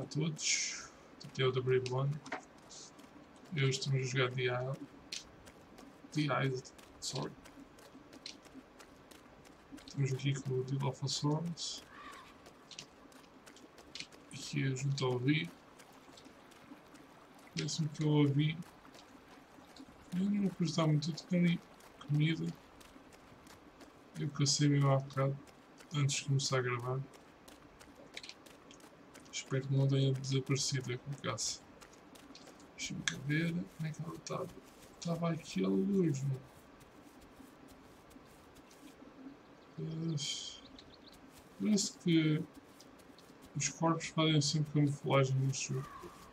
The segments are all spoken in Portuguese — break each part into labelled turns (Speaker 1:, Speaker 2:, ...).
Speaker 1: todos. Até o da Brave One. Hoje estamos a jogar sorry. Estamos aqui com o Dilhoposaurus. Aqui junto ao rio. Parece-me que eu ouvi. Eu não vou prestar muito, eu tenho ali comida. Eu cansei mesmo há bocado, antes de começar a gravar. Espero que não tenha desaparecido a caça. Deixa-me ver como é que ela estava. Estava aqui a luz, não? Parece que os corpos fazem sempre camuflagem neste jogo.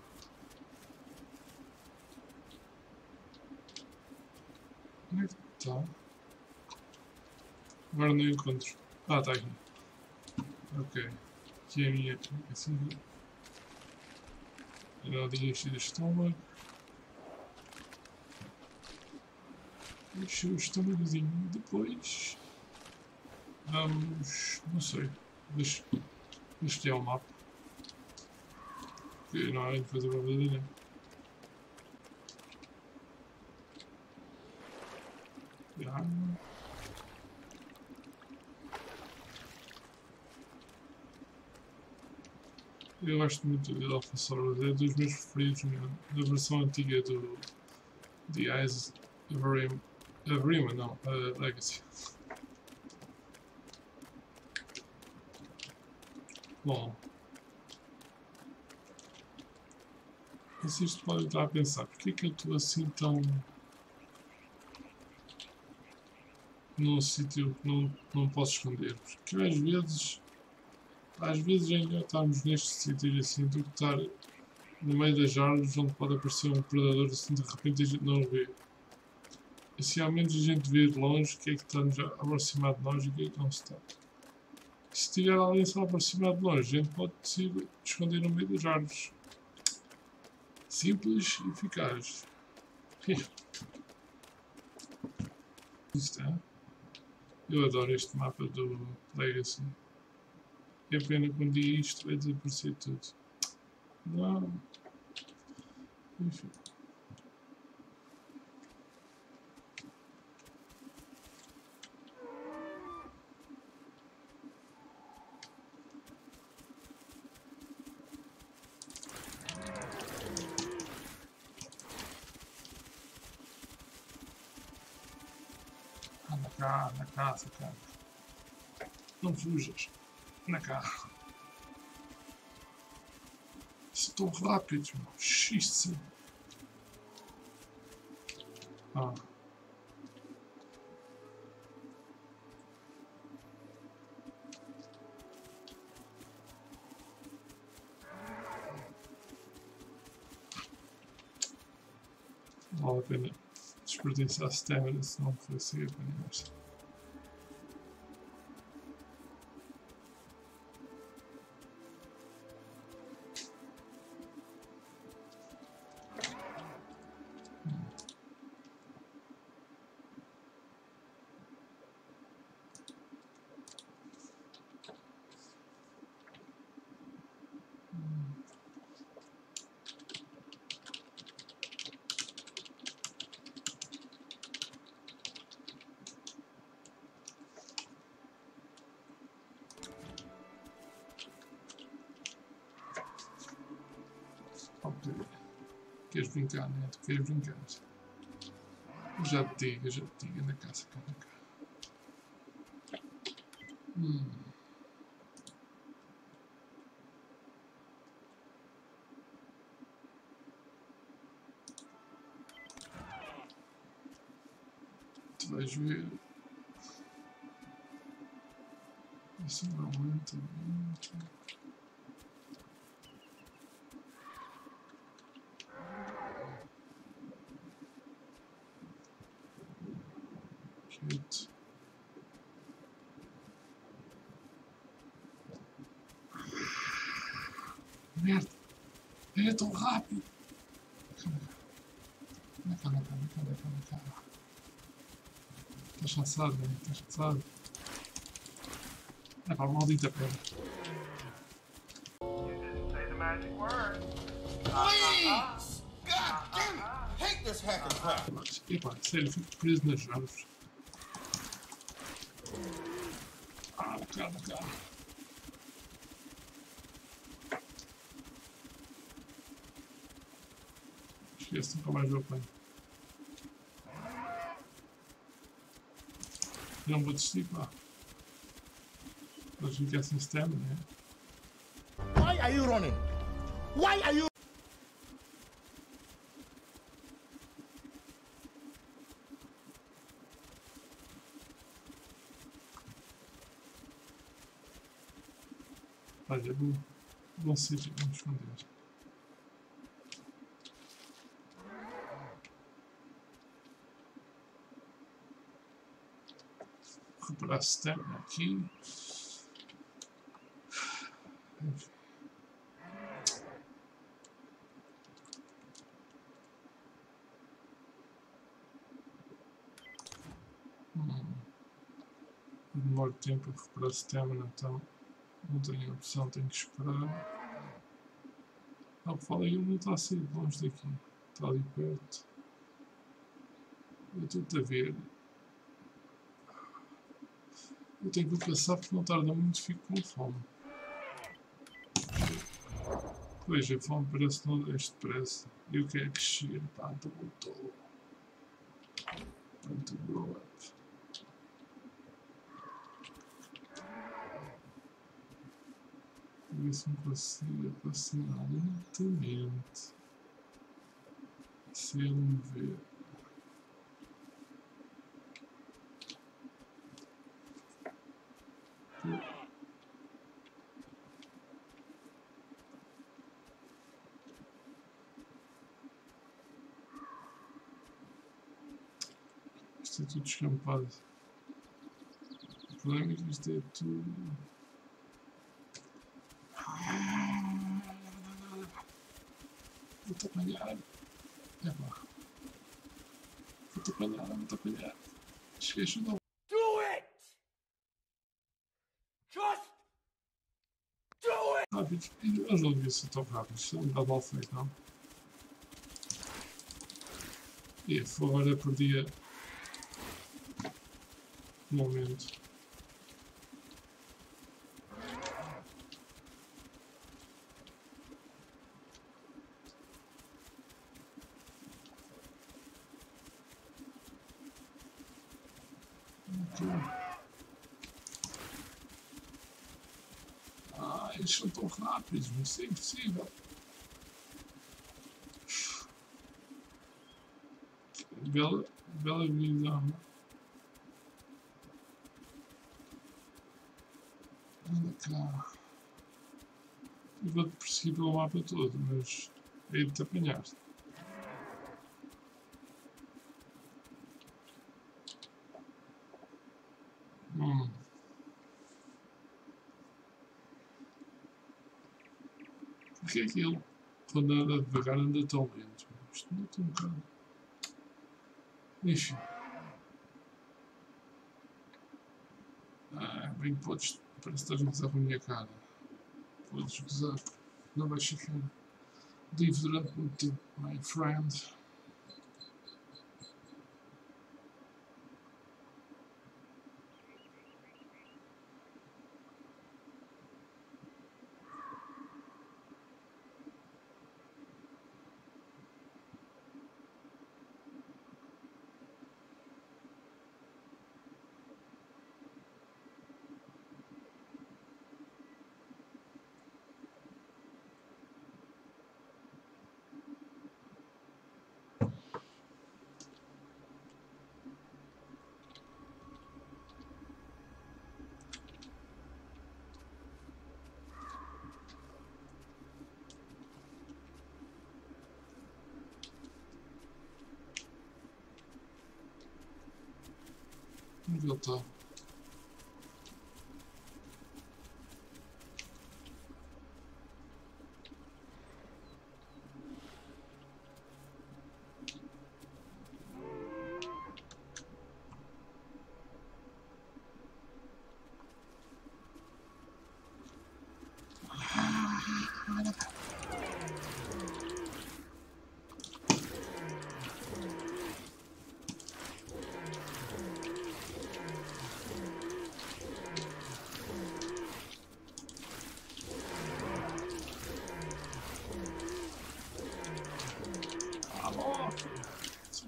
Speaker 1: Onde é que está? Agora não encontro. Ah, está aqui. Ok. Aqui é a minha. Assim. Granadinha cheia de estômago. Enche o estômagozinho. Depois. Vamos. Não sei. Deixa escolher o mapa. Porque não há de fazer uma verdadeira. Eu gosto muito do Dilhoposaurus, é dos meus preferidos na versão antiga do The Eyes Everima, não, Legacy. Bom, vocês podem estar a pensar, porque é que eu estou assim tão num sítio que não posso esconder? Porque às vezes é melhor estarmos neste sítio assim do que estar no meio das árvores onde pode aparecer um predador assim de repente a gente não o vê. Assim ao menos a gente vê de longe o que é que está-nos a aproximar de nós e o que é que não está. Se tiver alguém só aproximado de longe, a gente pode se esconder no meio das árvores. Simples e eficaz. Está. Eu adoro este mapa do Legacy. É pena que um dia isto vai desaparecer tudo. Não. Enfim. Anda cá, anda cá, cara. Não fujas. Anda cá. Estou rápido, meu. Xisse. Ah. Vale a pena desperdiçar stamina se não fosse a pena. Queres brincar, né? Tu queres brincar. Eu já te digo, anda cá, anda cá. Tu vais ver. Isso não aumenta muito. Merda! É tão rápido! Anda cá. Estás cansado, né? Estás cansado. É para a maldita pedra.
Speaker 2: Please! God damn it! Hate this hacking crap!
Speaker 1: Epá, sério, fico preso nas árvores. Calma. Esquece, nunca mais eu apanho. Não vou desistir, pá. Eles ficam sem stamina, né?
Speaker 2: Why are you running? Why are you...
Speaker 1: Olha, bom sítio, vamos esconder. Recuperar stamina aqui. Demora tempo a recuperar stamina, então não tenho opção, tenho que esperar. Não, fala aí, ele não está a sair de longe daqui, está ali perto. Eu estou-te a ver. Eu tenho que passar porque não tarda muito, fico com fome. Pois, a fome parece que não deixa depressa. Eu quero crescer, tanto voltou. Tanto grow up. Ver se me consigo aproximar lentamente. Se ele me ver. Isto é tudo descampado. O problema é que isto é tudo. Vou-te apanhar. Epá. Vou-te apanhar. Esquece não.
Speaker 2: Do it! Just do it!
Speaker 1: Rápidos. Eles não deviam ser tão rápidos. Isso não dá mal feito, não? E agora perdia um momento. Eles são tão rápidos, mas isso é impossível. Bela visão. Anda cá. Eu vou-te perseguir pelo mapa todo, mas hei de te apanhar. Porque é que ele, quando anda devagar, anda tão lento? Isto não tem um bocado. Enfim. Bem que podes. Parece que estás a gozar com a minha cara. Podes gozar. Não vais ficar livre durante muito tempo, my friend. Onde ele está?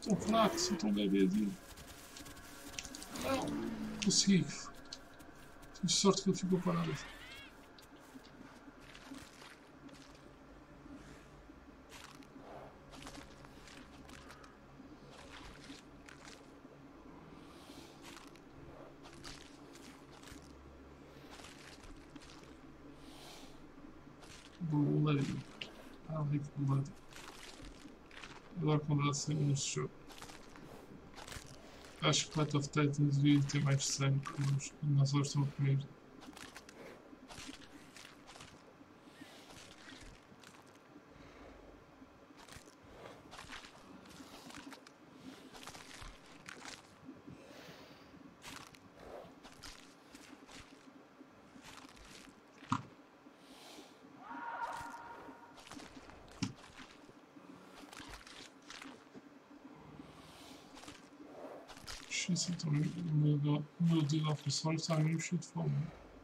Speaker 1: tão fraco, sou tão bebê. Não, consegui. Tive sorte que ele ficou parado. Bloody. I like blood. Agora com o sangue neste jogo. Acho que Flight of Titans devia ter mais sangue que os dinossauros estão a comer. Então, o meu Dilhoposaurus está mesmo cheio de fome.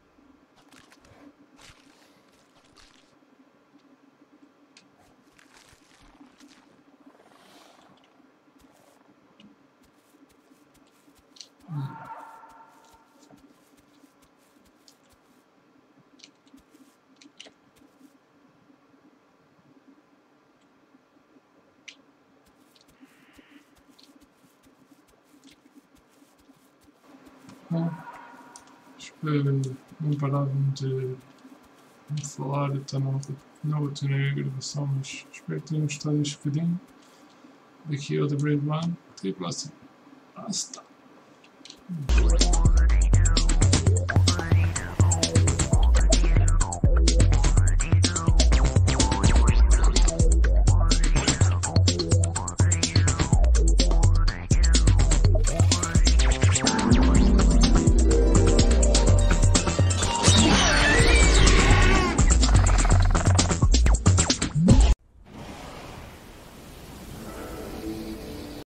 Speaker 1: Espero não parar de falar, então não vou ter a gravação, mas espero que tenham gostado deste bocadinho. Daqui é o The Brave Man. Até a próxima. Basta!